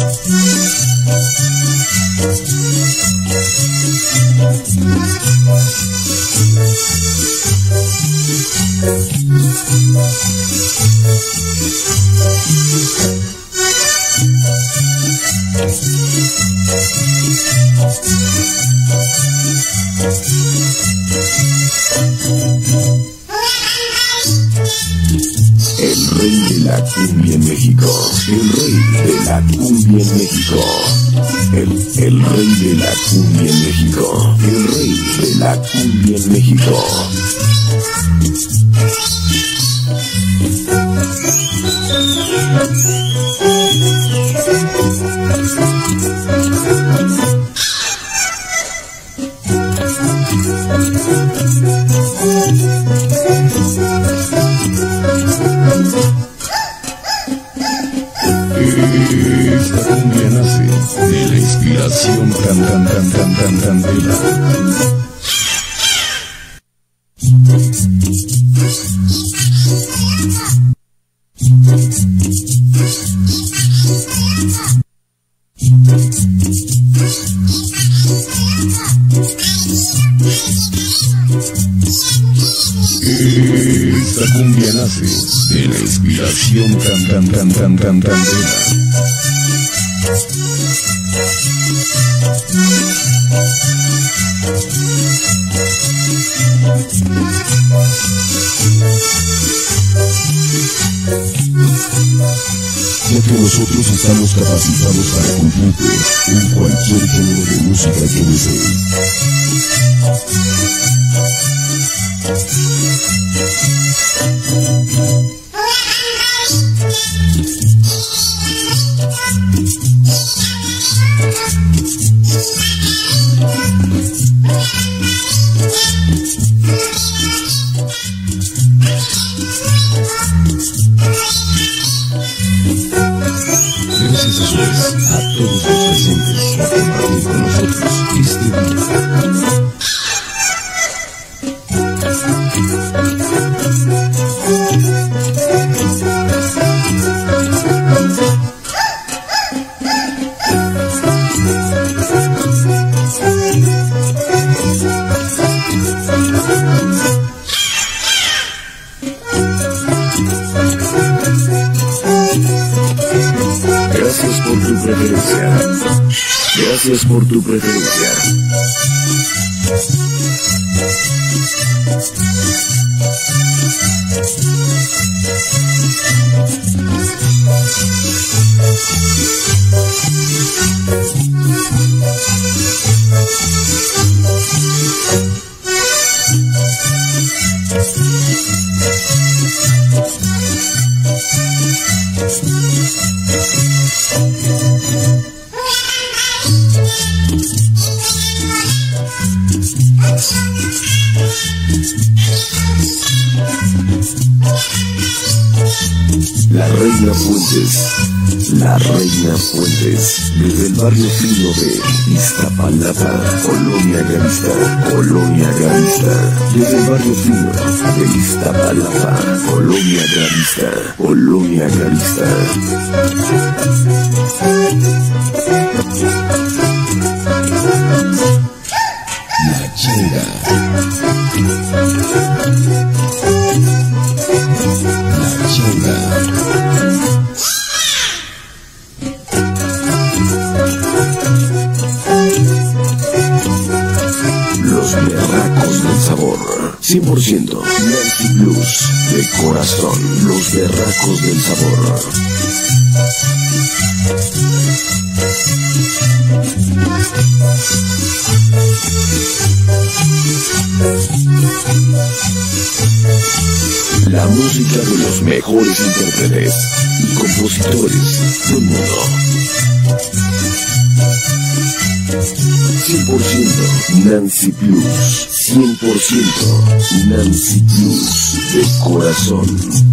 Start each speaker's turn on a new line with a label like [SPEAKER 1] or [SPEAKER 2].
[SPEAKER 1] El rey de la cumbia en México, el rey de la cumbia en México, el rey de la cumbia en México, el rey de la cumbia en México.
[SPEAKER 2] Esta cumbia nace de la inspiración candela. Esta cumbia nace de la inspiración candela. Ya que nosotros estamos capacitados para cumplirte en cualquier género de música que desees. Gracias a todos los presentes por compartir con nosotros este día.
[SPEAKER 1] Gracias por tu preferencia. Gracias por tu preferencia. La Reina Fuentes, desde el barrio fino de Iztapalapa, Colonia Garista, desde el barrio fino de Iztapalapa, Colonia Garista.
[SPEAKER 2] La Changa. La Changa.
[SPEAKER 1] Los berracos del sabor, 100% Nancy Blues de corazón. Los berracos del sabor. La música de los mejores intérpretes y compositores del mundo. 100% Nancy Blues, 100% Nancy Blues de corazón.